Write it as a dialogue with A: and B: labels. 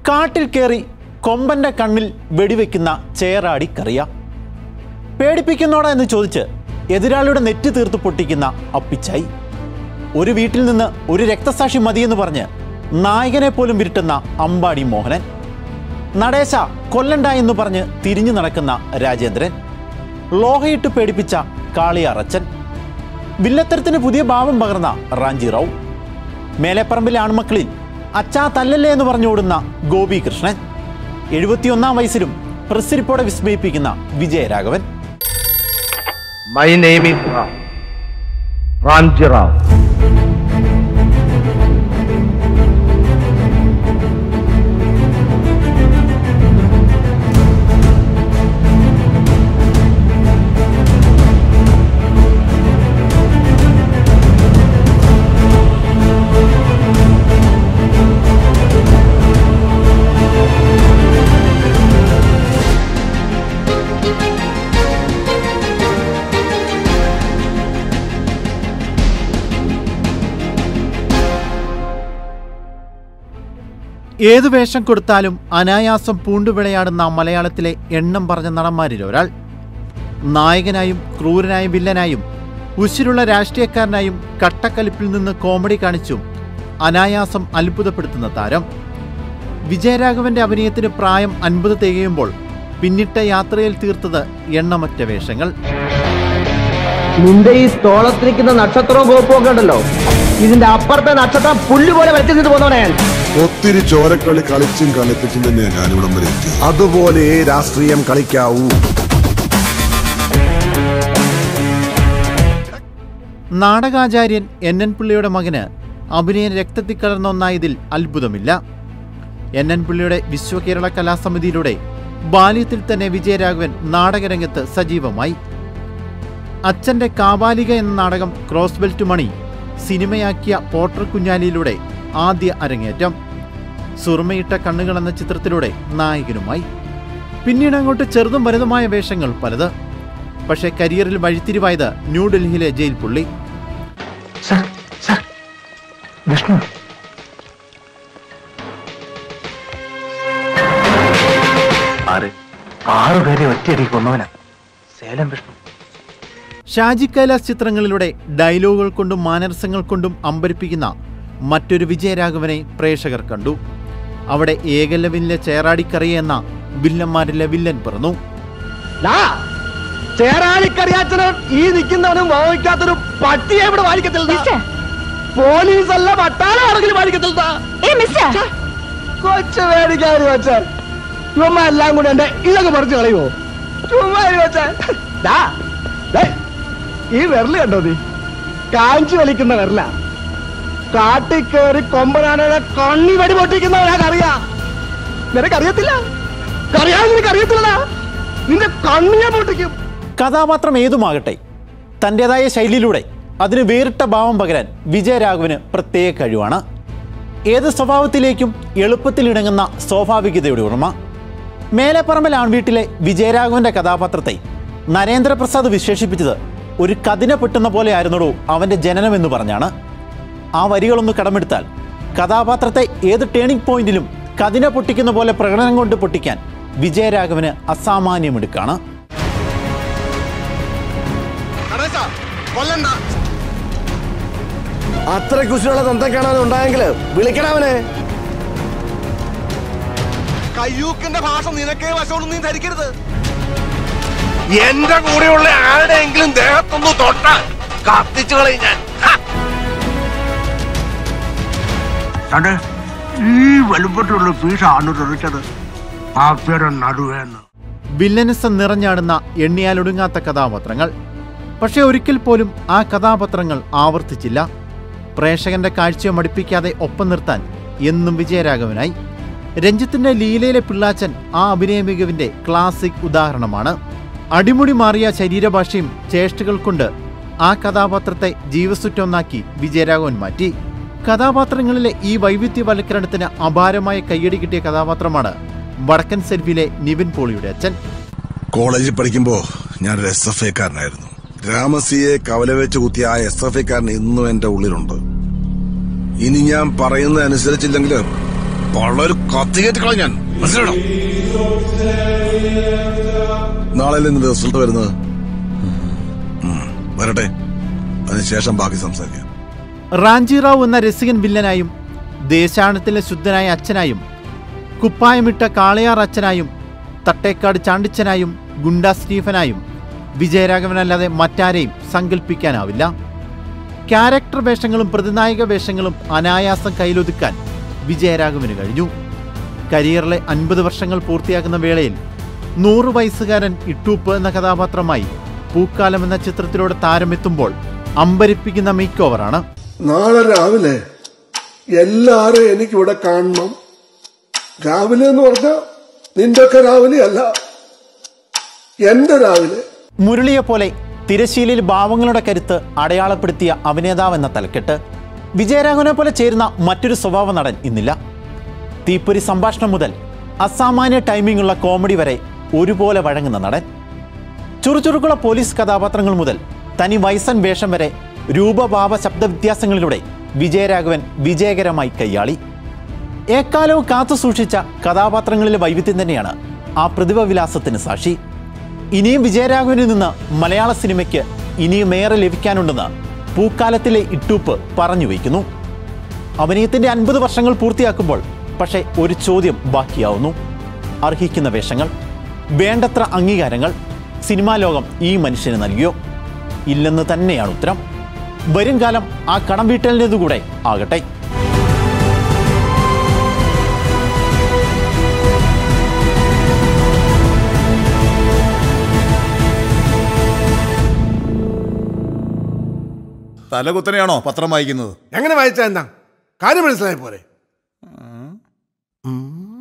A: കാട്ടിൽ കയറി കൊമ്പന്റെ കണ്ണിൽ വെടിവെക്കുന്ന ചേറാടിക്കറിയ. പേടിപ്പിക്കുന്നോടാ എന്ന് ചോദിച്ച് എതിരാളിയുടെ നെറ്റ് തീർത്ത് പൊട്ടിക്കുന്ന അപ്പിച്ചായി. ഒരു വീട്ടിൽ നിന്ന് ഒരു രക്തസാക്ഷി മതിയെന്ന് പറഞ്ഞ് നായകനെ പോലും വിരട്ടുന്ന അമ്പാടി മോഹനൻ. നടേശ കൊല്ലണ്ട എന്ന് പറഞ്ഞ് തിരിഞ്ഞു നടക്കുന്ന രാജേന്ദ്രൻ. ലോഹയിട്ട് പേടിപ്പിച്ച കാളിയാറച്ചൻ. വില്ലത്തരത്തിന് പുതിയ ഭാവം പകർന്ന റാഞ്ചി റാവു. മേലെപ്പറമ്പിലെ ആൺമക്കളിൽ അച്ഛാ തല്ലല്ലേ എന്ന് പറഞ്ഞോടുന്ന ഗോപികൃഷ്ണൻ. 71 വയസ്സിലും പ്രസിരിപ്പോടെ വിസ്മയിപ്പിക്കുന്ന Vijayaraghavan.
B: My name is Ranji Rao.
A: ഏതു വേഷം കൊടുത്താലും അനായാസം പൂണ്ടുവിളയാടുന്ന മലയാളത്തിലെ എണ്ണം പറഞ്ഞ നടന്മാരിൽ ഒരാൾ. നായകനായും ക്രൂരനായും വില്ലനായും ഉശിരുള്ള രാഷ്ട്രീയക്കാരനായും കട്ടക്കലിപ്പിൽ നിന്ന് കോമഡി കാണിച്ചും അനായാസം അത്ഭുതപ്പെടുത്തുന്ന താരം. വിജയരാഘവന്റെ അഭിനയത്തിന് പ്രായം 50 തികയുമ്പോൾ പിന്നിട്ട യാത്രയിൽ തീർത്തത് എണ്ണമറ്റ വേഷങ്ങൾ.
B: നിന്റെ ഈ തോളത്തിരിക്കുന്ന നക്ഷത്രവും കോപ്പും ഉണ്ടല്ലോ, ഇതിന്റെ അപ്പുറത്തെ നക്ഷത്രം പുല്ലുപോലെ വരച്ചിട്ട് പോന്നവനാണ്.
C: ഒത്തിരി ചോരക്കളി കളിച്ചും കളിപ്പിച്ചും തന്നെയാണ് ഞാനിവിടം വരെ എത്തിയത്. അതുപോലെ രാഷ്ട്രീയം കളിക്കാവൂ.
A: നാടകാചാര്യൻ NN പിള്ളയുടെ മകന് അഭിനയം രക്തത്തിൽ കലർന്ന ഒന്നായതിൽ അത്ഭുതമില്ല. NN പിള്ളയുടെ വിശ്വകേരള കലാസമിതിയിലൂടെ ബാല്യത്തിൽ തന്നെ വിജയരാഘവൻ നാടകരംഗത്ത് സജീവമായി. അച്ഛന്റെ കാബാലിക എന്ന നാടകം ക്രോസ് ബെൽറ്റ് മണി സിനിമയാക്കിയ പോട്ടർ കുഞ്ഞാലിയിലൂടെ ആദ്യ അരങ്ങേറ്റം. സുറുമയിട്ട കണ്ണുകൾ എന്ന ചിത്രത്തിലൂടെ നായകനുമായി. പിന്നീട് അങ്ങോട്ട് ചെറുതും വലുതുമായ വേഷങ്ങൾ പലത്. പക്ഷേ കരിയറിൽ വഴിത്തിരിവായത് ന്യൂഡൽഹിയിലെ ജയിൽ പുള്ളി. ഷാജി കൈലാസ് ചിത്രങ്ങളിലൂടെ ഡയലോഗുകൾ കൊണ്ടും മാനരസങ്ങൾ കൊണ്ടും അമ്പരിപ്പിക്കുന്ന മറ്റൊരു വിജയരാഘവനെ പ്രേക്ഷകർ കണ്ടു. അവിടെ ഏകലവിനിലെ ചേറാടിക്കറിയ എന്ന വില്ലന്മാരിലെ വില്ലൻ പിറന്നു.
B: ചേറാടിക്കറിയാച്ചനും ഈ നിൽക്കുന്നവനും വായിക്കാത്തൊരു പട്ടിയെ ഇവിടെ വായിക്കത്തില്ല. പോലീസല്ല പട്ടാളാണെങ്കിലും വായിക്കത്തില്ല. കൊച്ചു മേടിക്കാര് വെച്ചാൽ ചുമ്മാ എല്ലാം കൂടെ എന്റെ ഇതൊക്കെ പറിച്ചു കളയുമോ? ചുമ്മാ വെച്ചാൽ ഈ വിരല് കണ്ടോ, നീ കാഞ്ചി വലിക്കുന്ന വിരല. കാട്ടിക്കേറി കൊമ്പനാനയുടെ കണ്ണി വടി പൊട്ടിക്കുന്നവനാക്കറിയാ. നിനക്കറിയത്തില്ല? നിനക്കറിയത്തില്ല, നിന്റെ കണ്ണിയെ പൊട്ടിക്കും.
A: കഥാപാത്രം ഏതുമാകട്ടെ, തൻ്റെതായ ശൈലിയിലൂടെ അതിന് വേറിട്ട ഭാവം പകരാൻ വിജയരാഘവന് പ്രത്യേക കഴിവാണ്. ഏത് സ്വഭാവത്തിലേക്കും എളുപ്പത്തിൽ ഇണങ്ങുന്ന സ്വാഭാവികതയുടെ ഉടമ. മേലെപ്പറമ്പൽ ആൺവീട്ടിലെ വിജയരാഘവന്റെ കഥാപാത്രത്തെ നരേന്ദ്രപ്രസാദ് വിശേഷിപ്പിച്ചത് ഒരു കതിന പൊട്ടുന്ന പോലെ ആയിരുന്നടോ അവന്റെ ജനനം എന്ന് പറഞ്ഞാണ്. ആ വരികളൊന്ന് കടമെടുത്താൽ കഥാപാത്രത്തെ ഏത് ടേണിംഗ് പോയിന്റിലും കതിന പൊട്ടിക്കുന്ന പോലെ പ്രകടനം കൊണ്ട് പൊട്ടിക്കാൻ വിജയരാഘവന് അസാമാന്യമെടുക്കാണ്.
C: അത്ര കുശിയുള്ള തന്തക്കാണോ ഉണ്ടായെങ്കിൽ വിളിക്കണവനെ.
D: കയ്യൂക്കിന്റെ ഭാഷ നിനക്കേ വശമുള്ളൂ, നീ ധരിക്കരുത്. എന്റെ കൂടെയുള്ള ആരുടെയെങ്കിലും ദേഹത്തൊന്നു തൊട്ടാൽ കത്തിച്ചു കളയും ഞാൻ.
E: ഈ വലുപ്പത്തിലുള്ള പീസാണ് തെറിച്ചത് പാപ്പയുടെ നടുവേന്ന്.
A: വില്ലനിസം നിറഞ്ഞാടുന്ന എണ്ണിയാലൊടുങ്ങാത്ത കഥാപാത്രങ്ങൾ. പക്ഷെ ഒരിക്കൽ പോലും ആ കഥാപാത്രങ്ങൾ ആവർത്തിച്ചില്ല. പ്രേക്ഷകന്റെ കാഴ്ചയെ മടുപ്പിക്കാതെ ഒപ്പം നിർത്താൻ എന്നും വിജയരാഘവനായി. രഞ്ജിത്തിന്റെ ലീലയിലെ പിള്ളാച്ചൻ ആ അഭിനയ മികവിന്റെ ക്ലാസിക് ഉദാഹരണമാണ്. അടിമുടി മാറിയ ശരീരഭാഷയും ചേഷ്ടകൾ കൊണ്ട് ആ കഥാപാത്രത്തെ ജീവസുറ്റൊന്നാക്കി വിജയരാഘവൻ മാറ്റി. കഥാപാത്രങ്ങളിലെ ഈ വൈവിധ്യവൽക്കരണത്തിന് അപാരമായ കയ്യടി കിട്ടിയ കഥാപാത്രമാണ് വടക്കൻ സെൽവിയിലെ നിവിൻ പോളിയുടെ അച്ഛൻ.
C: കോളേജിൽ പഠിക്കുമ്പോ ഞാനൊരു SFI കാരനായിരുന്നു. രാമസിയെ കവല വെച്ച് കുത്തിയ ആ SFI കാരൻ ഇന്നും എന്റെ ഉള്ളിലുണ്ട്. ഇനി ഞാൻ പറയുന്നത് അനുസരിച്ചില്ലെങ്കിൽ പള്ളൊരു കത്തികേറ്റ് കളഞ്ഞാൻ മനസ്സിലാണോ? നാളെ നിന്റെ റിസൾട്ട് വരുന്നത്. വരട്ടെ, അതിനുശേഷം ബാക്കി സംസാരിക്കാം.
A: റാഞ്ചി റാവു എന്ന രസികൻ വില്ലനായും ദേശാടനത്തിലെ ശുദ്ധനായ അച്ഛനായും കുപ്പായമിട്ട കാളയാർ അച്ഛനായും തട്ടേക്കാട് ചാണ്ടിച്ചനായും ഗുണ്ട സ്റ്റീഫനായും വിജയരാഘവനല്ലാതെ മറ്റാരെയും സങ്കല്പിക്കാനാവില്ല. ക്യാരക്ടർ വേഷങ്ങളും പ്രതിനായക വേഷങ്ങളും അനായാസം കയ്യിലൊതുക്കാൻ വിജയരാഘവന് കഴിഞ്ഞു. കരിയറിലെ 50 വർഷങ്ങൾ പൂർത്തിയാക്കുന്ന വേളയിൽ 100 വയസ്സുകാരൻ ഇട്ടൂപ്പ് എന്ന കഥാപാത്രമായി പൂക്കാലം എന്ന ചിത്രത്തിലൂടെ താരമെത്തുമ്പോൾ അമ്പരിപ്പിക്കുന്ന മേക്ക് ഓവറാണ്.
C: നാളെ രാവിലെ എല്ലാരും എനിക്കിവിടെ കാണണം. രാവിലെ എന്ന് പറഞ്ഞാൽ നിന്റെ ഒക്കെ രാവിലെ അല്ല, എന്റെ രാവിലെ.
A: മുരളിയെ പോലെ തിരശ്ശീലയിൽ ഭാവങ്ങളുടെ കരുത്ത് അടയാളപ്പെടുത്തിയ അഭിനേതാവ് എന്ന തലക്കെട്ട് വിജയരാഘവനെ പോലെ ചേരുന്ന മറ്റൊരു സ്വഭാവ നടൻ ഇന്നില്ല. തീപ്പൊരി സംഭാഷണം മുതൽ അസാമാന്യ ടൈമിംഗുള്ള കോമഡി വരെ ഒരുപോലെ വഴങ്ങുന്ന നടൻ. ചുറുചുറുക്കുള്ള പോലീസ് കഥാപാത്രങ്ങൾ മുതൽ തനി വയസ്സൻ വേഷം വരെ രൂപഭാവ ശബ്ദവ്യത്യാസങ്ങളിലൂടെ വിജയരാഘവൻ വിജയകരമായി കൈയാളി. ഏക്കാലവും കാത്തു സൂക്ഷിച്ച കഥാപാത്രങ്ങളിലെ വൈവിധ്യം തന്നെയാണ് ആ പ്രതിഭവിലാസത്തിന് സാക്ഷി. ഇനിയും വിജയരാഘവനിൽ നിന്ന് മലയാള സിനിമയ്ക്ക് ഇനിയും ഏറെ ലഭിക്കാനുണ്ടെന്ന് പൂക്കാലത്തിലെ ഇട്ടൂപ്പ് പറഞ്ഞു വയ്ക്കുന്നു. അഭിനയത്തിൻ്റെ 50 വർഷങ്ങൾ പൂർത്തിയാക്കുമ്പോൾ പക്ഷേ ഒരു ചോദ്യം ബാക്കിയാവുന്നു. അർഹിക്കുന്ന വേഷങ്ങൾ, വേണ്ടത്ര അംഗീകാരങ്ങൾ സിനിമാ ലോകം ഈ മനുഷ്യന് നൽകിയോ? ഇല്ലെന്ന് തന്നെയാണ് ഉത്തരം. വരും കാലം ആ കടം വീട്ടലിൻ്റെതുകൂടെ ആകട്ടെ.
F: തലകുത്തനെയാണോ പത്രം വായിക്കുന്നത്?
E: എങ്ങനെ വായിച്ചാ എന്താ കാര്യം മനസ്സിലായ പോലെ.